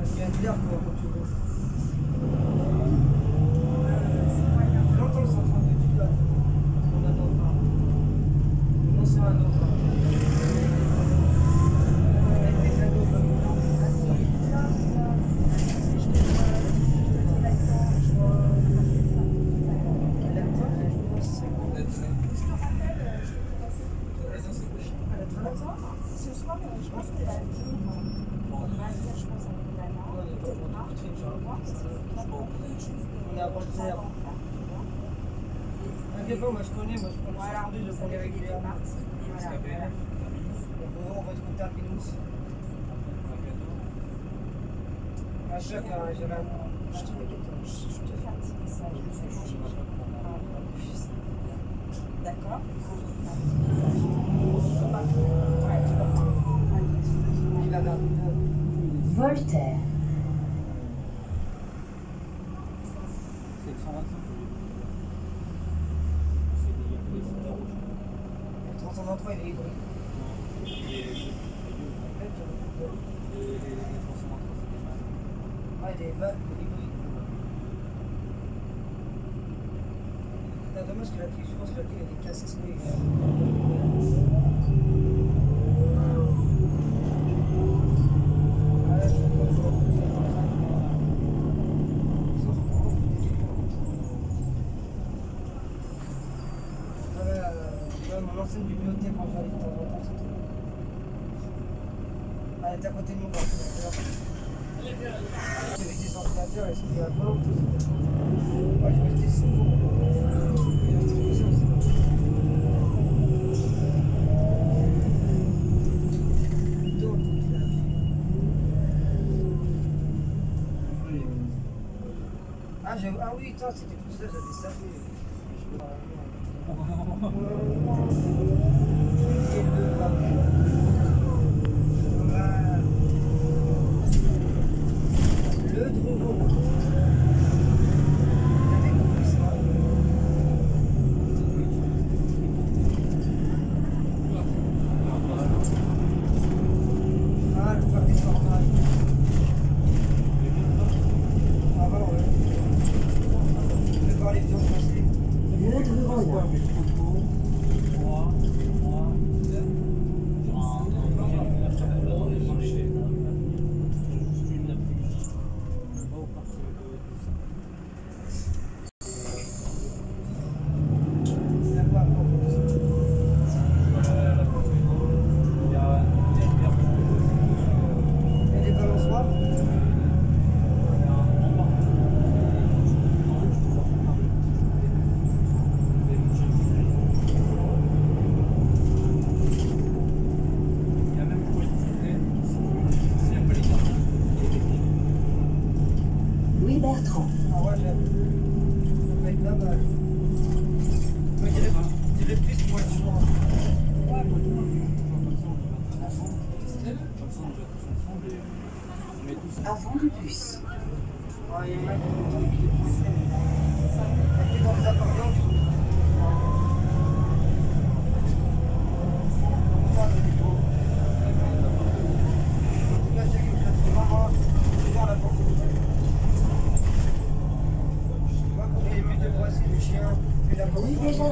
Il y a de l'air quoi, quand tu veux. Longtemps, c'est en train de tout là. On a notre part. Non, c'est un autre. Moi je connais, moi je prends le sardou, je prends les régulièrement. On va être content avec nous. À chaque j'ai la... Je te fais un petit message. D'accord. Voltaire. Il est hybride. Ah, il est hybride. C'est dommage que la pile, je pense que la pile elle est cassée, sinon il mon ancienne bibliothèque en fait, de temps en temps, c'est tout. Elle était à côté de mon bar. J'avais des ordinateurs et c'était à bord, tout c'était trop. Moi je restais souvent. Je restais tout seul aussi. Ah oui, toi c'était pour ça, j'avais ça. Le Drogo. J'avais compris ça. Ah, le parc des Sornailles. Ah bah ouais. Je vais voir les viandes passées. Le Drogo. Bertrand. Ah ouais, j'aime. Ça peut être pas mal. Moi, je dirais plus pour être souvent. Ouais, Avant de bus. Ouais, il y en a qui dans les appartements. Oui, déjà.